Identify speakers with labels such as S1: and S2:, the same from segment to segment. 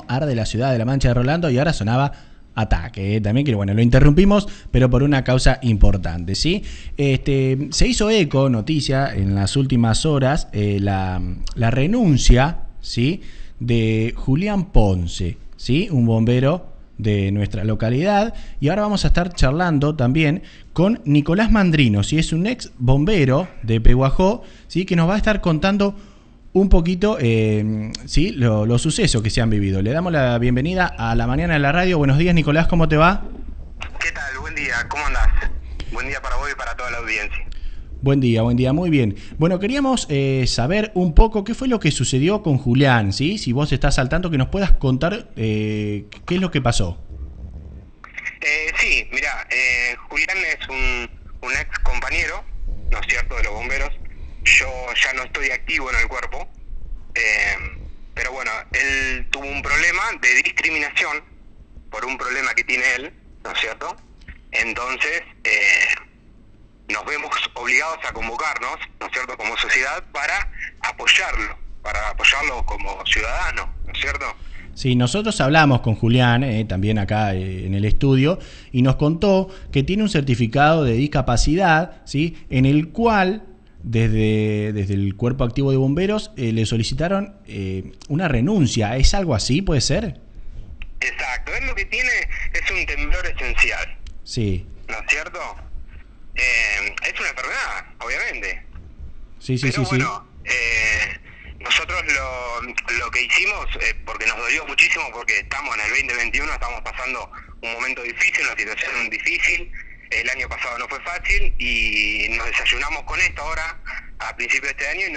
S1: Arde la ciudad de La Mancha de Rolando, y ahora sonaba Ataque, también, que bueno, lo interrumpimos, pero por una causa importante, ¿sí? Se hizo eco, noticia, en las últimas horas, la renuncia, ¿sí?, de Julián Ponce, ¿sí?, un bombero de nuestra localidad, y ahora vamos a estar charlando también con Nicolás Mandrino, ¿sí?, es un ex bombero de Pehuajó, ¿sí?, que nos va a estar contando un poquito, sí, los sucesos que se han vivido. Le damos la bienvenida a La Mañana de la Radio. Buenos días, Nicolás, ¿cómo te va?
S2: ¿Qué tal? Buen día, ¿cómo andás? Buen día para vos y para toda la audiencia.
S1: Buen día, muy bien. Bueno, queríamos saber un poco qué fue lo que sucedió con Julián, ¿sí? Si vos estás al tanto, que nos puedas contar qué es lo que pasó.
S2: Sí, mira, Julián es un ex compañero, ¿no es cierto?, de los bomberos. Yo ya no estoy activo en el cuerpo, pero bueno, él tuvo un problema de discriminación por un problema que tiene él, ¿no es cierto? Entonces, nos vemos obligados a convocarnos, ¿no es cierto?, como sociedad para apoyarlo como ciudadano, ¿no es cierto?
S1: Sí, nosotros hablamos con Julián, también acá en el estudio, y nos contó que tiene un certificado de discapacidad, ¿sí?, en el cual desde el Cuerpo Activo de Bomberos le solicitaron una renuncia. ¿Es algo así, puede ser?
S2: Exacto, él lo que tiene es un temblor esencial.
S1: Sí.
S2: ¿No es cierto? Es una enfermedad, obviamente.
S1: Sí,
S2: pero bueno,
S1: sí.
S2: Nosotros lo que hicimos, porque nos dolió muchísimo, porque estamos en el 2021, estamos pasando un momento difícil, una situación difícil. El año pasado no fue fácil y nos desayunamos con esto ahora, a principio de este año, y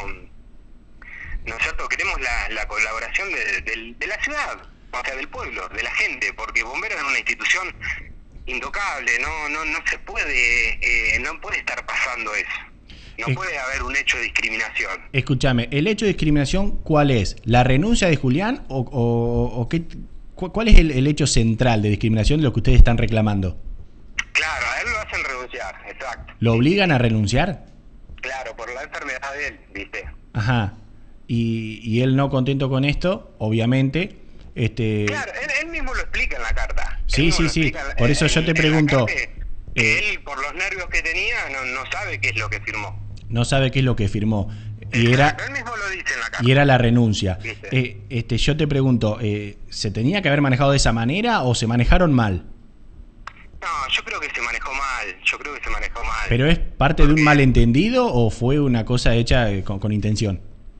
S2: ¿no es cierto? Queremos la colaboración de la ciudad, o sea, del pueblo, de la gente, porque Bomberos es una institución intocable, no se puede, no puede estar pasando eso. No puede haber un hecho de discriminación.
S1: Escúchame, ¿el hecho de discriminación cuál es? ¿La renuncia de Julián o qué, cuál es el hecho central de discriminación de lo que ustedes están reclamando?
S2: Claro, a él lo hacen renunciar, exacto.
S1: ¿Lo obligan a renunciar?
S2: Claro, por la enfermedad de él, ¿viste?
S1: Ajá. Y él no contento con esto, obviamente.
S2: Claro, él mismo lo explica en la carta.
S1: Sí. Por eso yo te pregunto.
S2: Que él, por los nervios que tenía, no sabe qué es lo que firmó.
S1: No sabe qué es lo que firmó.
S2: Él mismo lo dice en la carta.
S1: Y era la renuncia. Yo te pregunto, ¿se tenía que haber manejado de esa manera o se manejaron mal?
S2: No, yo creo que se manejó mal.
S1: ¿Pero es parte de un malentendido o fue una cosa hecha con intención?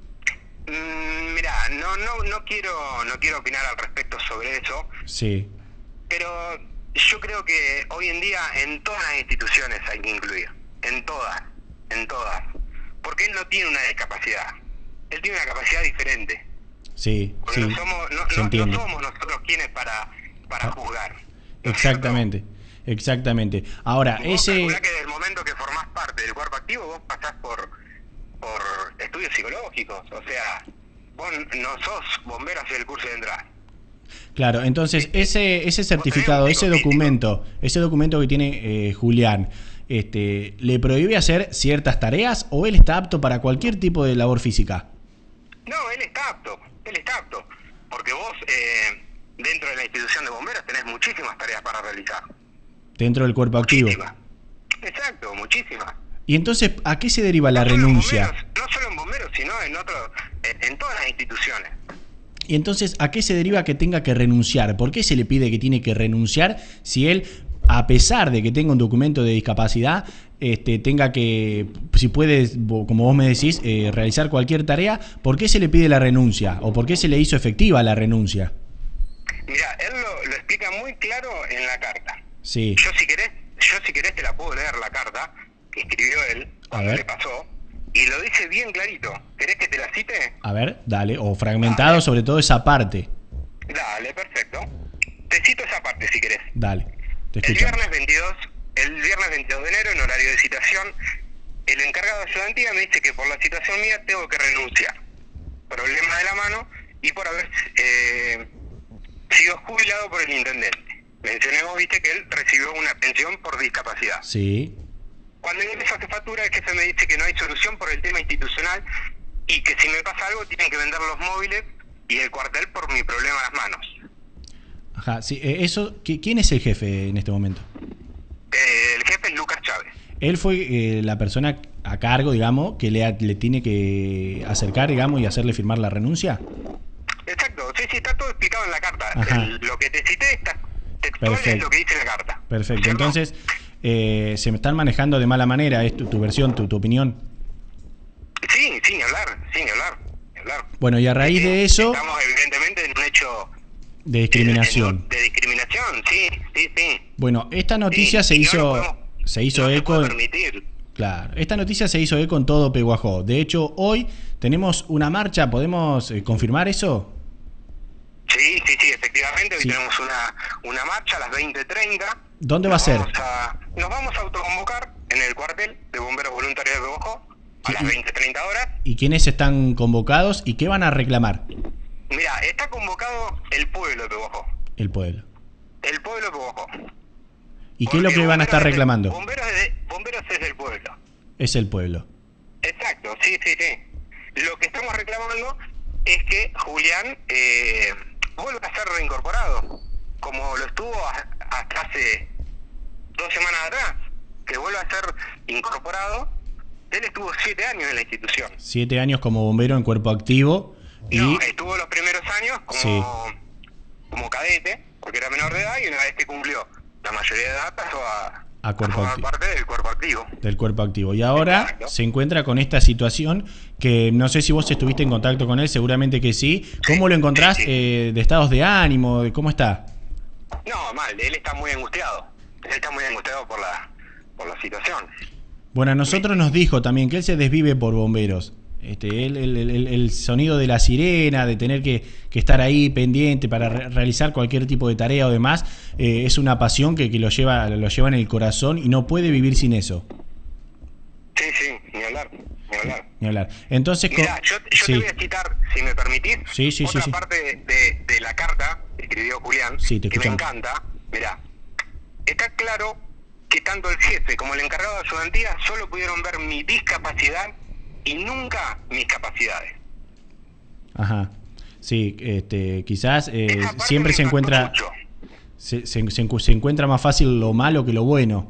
S2: Mirá, no quiero opinar al respecto sobre eso.
S1: Sí.
S2: Pero yo creo que hoy en día en todas las instituciones hay que incluir. En todas. Porque él no tiene una discapacidad. Él tiene una capacidad diferente.
S1: Sí,
S2: porque
S1: sí.
S2: No somos nosotros quienes para juzgar.
S1: Exactamente. Ahora,
S2: vos calculá que desde el momento que formás parte del cuerpo activo, vos pasás por estudios psicológicos. O sea, vos no sos bombero hacia el curso de entrada.
S1: Claro, entonces ese certificado, ese documento que tiene Julián, ¿le prohíbe hacer ciertas tareas o él está apto para cualquier tipo de labor física?
S2: No, él está apto. Porque vos, dentro de la institución de bomberos, tenés muchísimas tareas para realizar.
S1: Dentro del cuerpo activo.
S2: Exacto, muchísimas.
S1: ¿Y entonces a qué se deriva la renuncia?
S2: No solo en bomberos, sino en todas las instituciones.
S1: Y entonces, ¿a qué se deriva que tenga que renunciar? ¿Por qué se le pide que tiene que renunciar si él, a pesar de que tenga un documento de discapacidad, tenga que, si puede, como vos me decís, realizar cualquier tarea? ¿Por qué se le pide la renuncia? ¿O por qué se le hizo efectiva la renuncia?
S2: Mira, él lo explica muy claro en la carta.
S1: Sí.
S2: Yo si querés te la puedo leer, la carta que escribió él cuando le pasó. Y lo dice bien clarito. ¿Querés que te la cite?
S1: A ver, dale. O fragmentado, sobre todo esa parte.
S2: Dale, perfecto. Te cito esa parte si querés.
S1: Dale, te escucho.
S2: El viernes 22 de enero, en horario de citación, el encargado de ayudantía me dice que por la situación mía tengo que renunciar. Problema de la mano y por haber sido jubilado por el intendente. Mencionemos, viste, que él recibió una pensión por discapacidad.
S1: Sí.
S2: Cuando ingreso a jefatura, el jefe me dice que no hay solución por el tema institucional y que si me pasa algo tienen que vender los móviles y el cuartel por mi problema a las manos.
S1: Ajá, sí, ¿quién es el jefe en este momento?
S2: El jefe es Lucas Chávez.
S1: Él fue la persona a cargo, digamos, que le tiene que acercar, digamos, y hacerle firmar la renuncia.
S2: Exacto, sí, está todo explicado en la carta. Lo que te cité está textual, es lo que dice la carta.
S1: Perfecto,
S2: ¿cierto?
S1: entonces se me están manejando de mala manera, es tu versión, tu opinión.
S2: Sí, ni hablar.
S1: Bueno, y a raíz de eso...
S2: Estamos evidentemente en un hecho...
S1: De discriminación.
S2: De discriminación, sí.
S1: Bueno, esta noticia se hizo eco... Claro, esta noticia se hizo eco en todo Pehuajó. De hecho, hoy tenemos una marcha, ¿podemos confirmar eso?
S2: Sí, efectivamente, hoy tenemos una marcha a las 20:30.
S1: ¿Dónde va a ser?
S2: Nos vamos a autoconvocar en el cuartel de bomberos voluntarios de Pehuajó a las 20:30 horas.
S1: ¿Y quiénes están convocados y qué van a reclamar?
S2: Mira, está convocado el pueblo de Pehuajó.
S1: El pueblo.
S2: El pueblo de Pehuajó.
S1: ¿Y qué es lo que van a estar reclamando?
S2: Bomberos es del pueblo.
S1: Es el pueblo.
S2: Exacto, sí. Lo que estamos reclamando es que Julián vuelva a ser reincorporado, como lo estuvo hasta hace 2 semanas atrás, que vuelva a ser incorporado. Él estuvo 7 años en la institución.
S1: 7 años como bombero en cuerpo activo.
S2: No, estuvo los primeros años como cadete, porque era menor de edad, y una vez que cumplió la mayoría de edad pasó a formar parte del cuerpo activo. Del cuerpo activo.
S1: Y ahora se encuentra con esta situación que no sé si vos estuviste en contacto con él, seguramente que sí. ¿Cómo lo encontrás de estados de ánimo? ¿Cómo está?
S2: No, mal, él está muy angustiado. Por la situación.
S1: Bueno, a nosotros nos dijo también que él se desvive por bomberos. El sonido de la sirena, de tener que estar ahí pendiente para realizar cualquier tipo de tarea o demás, es una pasión que lo lleva en el corazón y no puede vivir sin eso.
S2: Sí, ni hablar.
S1: Entonces,
S2: mira, yo te voy a citar, si me permitís, otra parte de la carta que escribió Julián, que me encanta. Mira, está claro que tanto el jefe como el encargado de ayudantía solo pudieron ver mi discapacidad y nunca mis capacidades.
S1: Ajá. Sí, quizás siempre se encuentra se encuentra más fácil lo malo que lo bueno.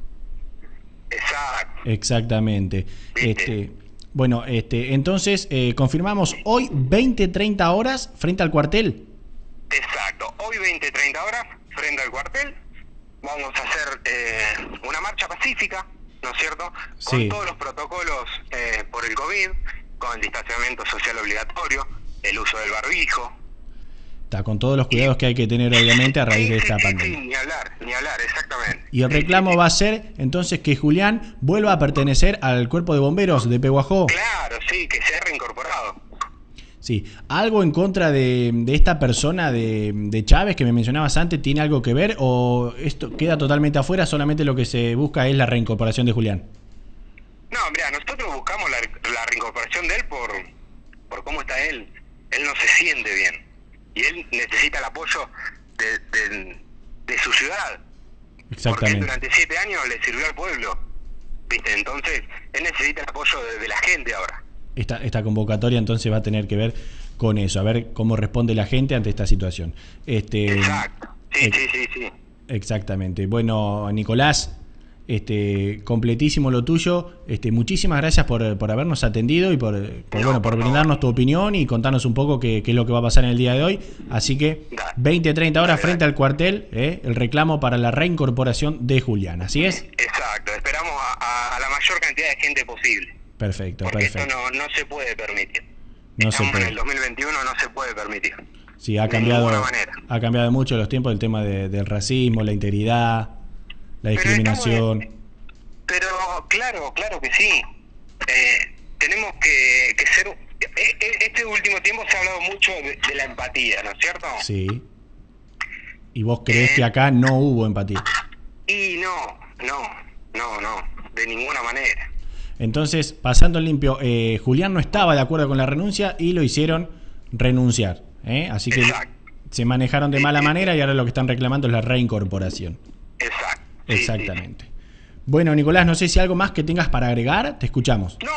S2: Exacto.
S1: Exactamente. Bueno, entonces confirmamos hoy 20:30 horas frente al cuartel.
S2: Exacto. Hoy 20:30 horas frente al cuartel. Vamos a hacer una marcha pacífica, ¿no es cierto? Con todos los protocolos por el COVID, con el distanciamiento social obligatorio, el uso del barbijo.
S1: Está con todos los cuidados que hay que tener, obviamente, a raíz de esta pandemia.
S2: Sí, ni hablar, exactamente.
S1: Y el reclamo va a ser, entonces, que Julián vuelva a pertenecer al cuerpo de bomberos de Pehuajó.
S2: Claro, sí, que sea reincorporado.
S1: Sí, ¿algo en contra de esta persona de Chávez que me mencionabas antes tiene algo que ver o esto queda totalmente afuera, solamente lo que se busca es la reincorporación de Julián?
S2: No, mira, nosotros buscamos la reincorporación de él por cómo está él. Él no se siente bien y él necesita el apoyo de su ciudad.
S1: Exactamente.
S2: Porque él durante 7 años le sirvió al pueblo, ¿viste? Entonces, él necesita el apoyo de la gente ahora.
S1: Esta convocatoria entonces va a tener que ver con eso, a ver cómo responde la gente ante esta situación.
S2: Exacto, sí.
S1: Exactamente. Bueno, Nicolás, completísimo lo tuyo. Muchísimas gracias por habernos atendido y por brindarnos tu opinión y contarnos un poco qué es lo que va a pasar en el día de hoy. Así que 20:30 horas frente al cuartel, el reclamo para la reincorporación de Julián. ¿Así es?
S2: Exacto, esperamos a la mayor cantidad de gente posible.
S1: Perfecto.
S2: Esto no se puede permitir. Estamos en el 2021, no se puede permitir.
S1: Sí, ha cambiado mucho los tiempos el tema del racismo, la integridad, la discriminación.
S2: Pero claro que sí. Tenemos que ser... Este último tiempo se ha hablado mucho de la empatía, ¿no es cierto?
S1: Sí. ¿Y vos creés que acá no hubo empatía?
S2: Y no, de ninguna manera.
S1: Entonces, pasando limpio, Julián no estaba de acuerdo con la renuncia y lo hicieron renunciar. Así que se manejaron de mala manera y ahora lo que están reclamando es la reincorporación.
S2: Exacto.
S1: Exactamente. Bueno, Nicolás, no sé si algo más que tengas para agregar, te escuchamos.
S2: No.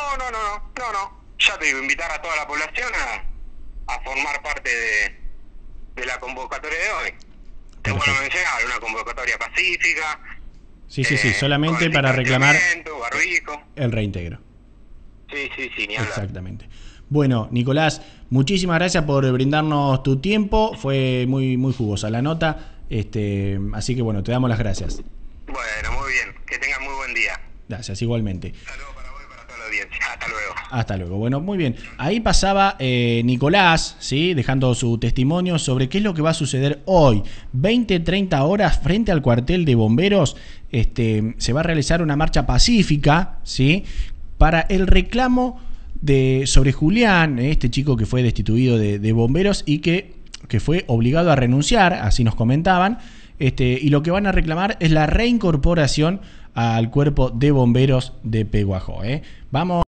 S2: Ya te digo, invitar a toda la población a formar parte de la convocatoria de hoy. bueno mencionar, una convocatoria pacífica.
S1: Sí, solamente para reclamar
S2: barbijo.
S1: El reintegro.
S2: Sí, ni hablar.
S1: Exactamente. Bueno, Nicolás, muchísimas gracias por brindarnos tu tiempo. Fue muy jugosa la nota. Así que bueno, te damos las gracias.
S2: Bueno, muy bien. Que tengas muy buen día.
S1: Gracias, igualmente.
S2: Saludos para vos y para toda la audiencia. Hasta luego.
S1: Hasta luego. Bueno, muy bien. Ahí pasaba Nicolás, ¿sí? Dejando su testimonio sobre qué es lo que va a suceder hoy. 20-30 horas frente al cuartel de bomberos. Se va a realizar una marcha pacífica, ¿sí? Para el reclamo sobre Julián, este chico que fue destituido de bomberos y que fue obligado a renunciar, así nos comentaban. Y lo que van a reclamar es la reincorporación al cuerpo de bomberos de Peguajó. Vamos.